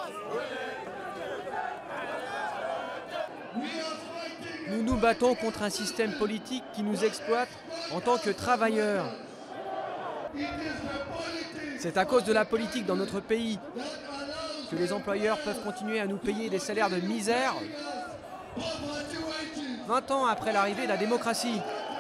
Nous nous battons contre un système politique qui nous exploite en tant que travailleurs. C'est à cause de la politique dans notre pays que les employeurs peuvent continuer à nous payer des salaires de misère 20 ans après l'arrivée de la démocratie.